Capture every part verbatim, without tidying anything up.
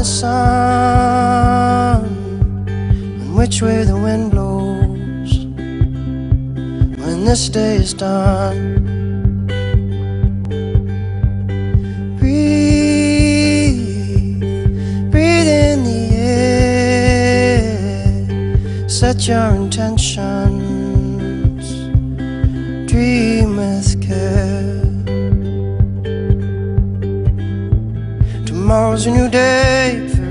the sun and which way the wind blows when this day is done. Breathe, breathe in the air, set your intentions, dream with care. Tomorrow's a new day for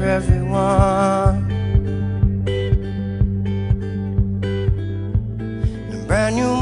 everyone, a brand new